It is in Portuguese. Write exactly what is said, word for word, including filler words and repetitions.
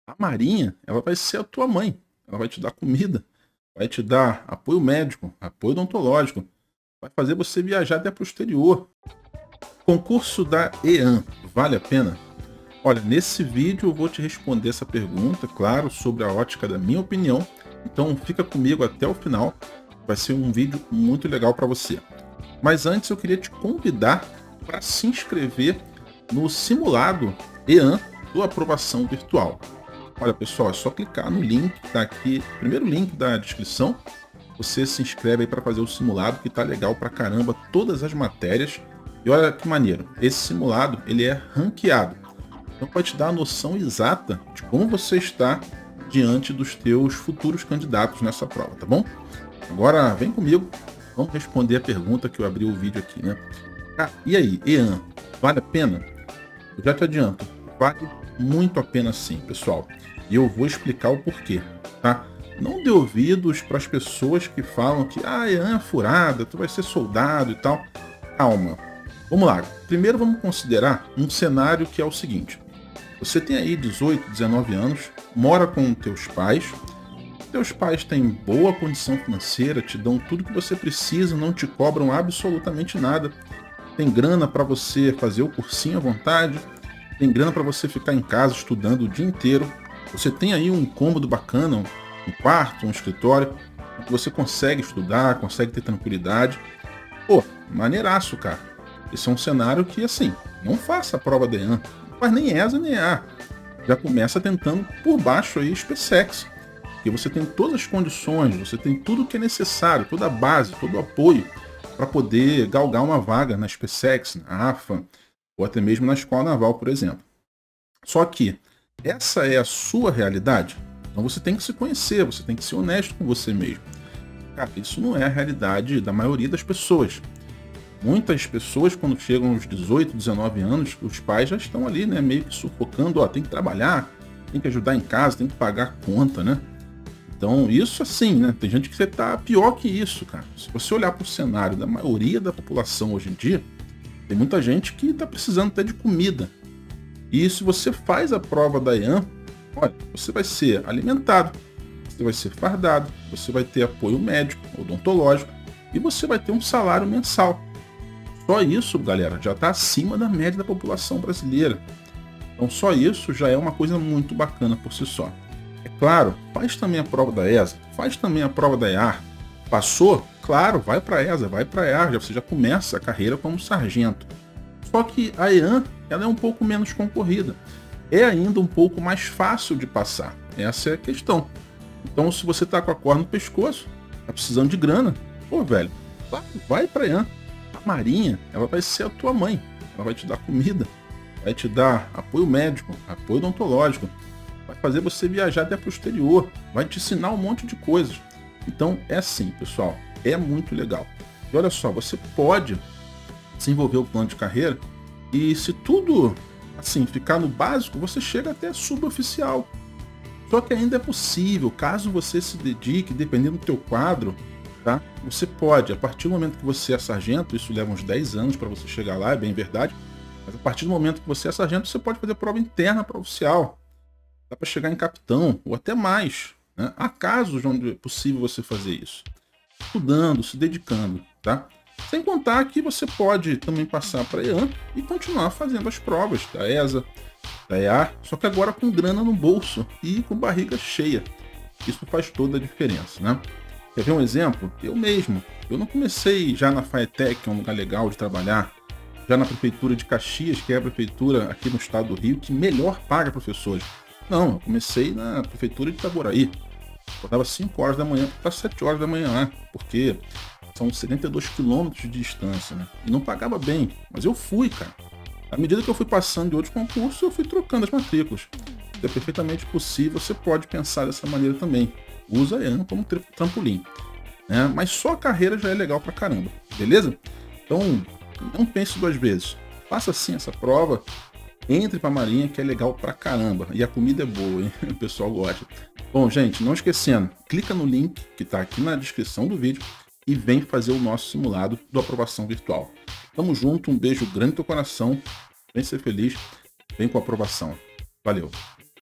A Marinha, ela vai ser a tua mãe. Ela vai te dar comida, vai te dar apoio médico, apoio odontológico, vai fazer você viajar até para o exterior. Concurso da E A N, vale a pena? Olha, nesse vídeo eu vou te responder essa pergunta, claro, sobre a ótica da minha opinião. Então fica comigo até o final, vai ser um vídeo muito legal para você. Mas antes eu queria te convidar para se inscrever no simulado E A N do Aprovação Virtual. Olha pessoal, é só clicar no link que está aqui, primeiro link da descrição, você se inscreve aí para fazer o simulado que tá legal pra caramba, todas as matérias. E olha que maneiro, esse simulado ele é ranqueado, então vai te dar a noção exata de como você está diante dos teus futuros candidatos nessa prova, tá bom? Agora vem comigo, vamos responder a pergunta que eu abri o vídeo aqui, né? Ah, e aí, E A N, vale a pena? Eu já te adianto, vale muito a pena sim, pessoal. E eu vou explicar o porquê, tá? Não dê ouvidos para as pessoas que falam que ah, E A N é furada, tu vai ser soldado e tal. Calma. Vamos lá. Primeiro vamos considerar um cenário que é o seguinte. Você tem aí dezoito, dezenove anos, mora com teus pais. Teus pais têm boa condição financeira, te dão tudo que você precisa, não te cobram absolutamente nada. Tem grana para você fazer o cursinho à vontade, tem grana para você ficar em casa estudando o dia inteiro. Você tem aí um cômodo bacana, um quarto, um escritório, que você consegue estudar, consegue ter tranquilidade. Pô, maneiraço, cara. Esse é um cenário que, assim, não faça a prova da E A N, não faz nem E S A nem E A. Já começa tentando por baixo aí SpaceX, porque você tem todas as condições, você tem tudo o que é necessário, toda a base, todo o apoio para poder galgar uma vaga na SpaceX, na A F A, ou até mesmo na Escola Naval, por exemplo. Só que essa é a sua realidade, então você tem que se conhecer, você tem que ser honesto com você mesmo. Cara, isso não é a realidade da maioria das pessoas. Muitas pessoas, quando chegam aos dezoito, dezenove anos, os pais já estão ali, né, meio que sufocando, ó, tem que trabalhar, tem que ajudar em casa, tem que pagar conta, né? Então, isso assim, né, tem gente que você tá pior que isso, cara. Se você olhar para o cenário da maioria da população hoje em dia, tem muita gente que está precisando até de comida. E se você faz a prova da E A N, olha, você vai ser alimentado, você vai ser fardado, você vai ter apoio médico, odontológico, e você vai ter um salário mensal. Só isso, galera, já está acima da média da população brasileira. Então só isso já é uma coisa muito bacana por si só. É claro, faz também a prova da E S A, faz também a prova da E A R. Passou? Claro, vai para a E S A, vai para a E A R, você já começa a carreira como sargento. Só que a E A N ela é um pouco menos concorrida. É ainda um pouco mais fácil de passar. Essa é a questão. Então, se você tá com a corda no pescoço, tá precisando de grana, pô, velho, vai para a E A N. A Marinha, ela vai ser a tua mãe. Ela vai te dar comida, vai te dar apoio médico, apoio odontológico, vai fazer você viajar até para o exterior, vai te ensinar um monte de coisas. Então, é assim, pessoal, é muito legal. E olha só, você pode desenvolver o plano de carreira e se tudo assim ficar no básico, você chega até suboficial. Só que ainda é possível, caso você se dedique, dependendo do teu quadro, tá? Você pode, a partir do momento que você é sargento, isso leva uns dez anos para você chegar lá, é bem verdade, mas a partir do momento que você é sargento, você pode fazer prova interna para oficial. Dá para chegar em capitão, ou até mais, né? Há casos onde é possível você fazer isso. Estudando, se dedicando, tá? Sem contar que você pode também passar para a E A N e continuar fazendo as provas da E S A, da E A R, só que agora com grana no bolso e com barriga cheia. Isso faz toda a diferença, né? Quer ver um exemplo? Eu mesmo. Eu não comecei já na FATEC, que é um lugar legal de trabalhar, já na prefeitura de Caxias, que é a prefeitura aqui no estado do Rio, que melhor paga professores. Não, eu comecei na prefeitura de Itaboraí. Acordava cinco horas da manhã para sete horas da manhã lá, porque são setenta e dois quilômetros de distância, né? E não pagava bem, mas eu fui, cara. À medida que eu fui passando de outros concursos, eu fui trocando as matrículas. É perfeitamente possível, você pode pensar dessa maneira também. Usa a E A N como trampolim, né? Mas só a carreira já é legal pra caramba, beleza? Então, não pense duas vezes. Faça sim essa prova, entre pra Marinha, que é legal pra caramba. E a comida é boa, hein? O pessoal gosta. Bom, gente, não esquecendo, clica no link que tá aqui na descrição do vídeo e vem fazer o nosso simulado do Aprovação Virtual. Tamo junto, um beijo grande no teu coração, vem ser feliz, vem com a aprovação. Valeu!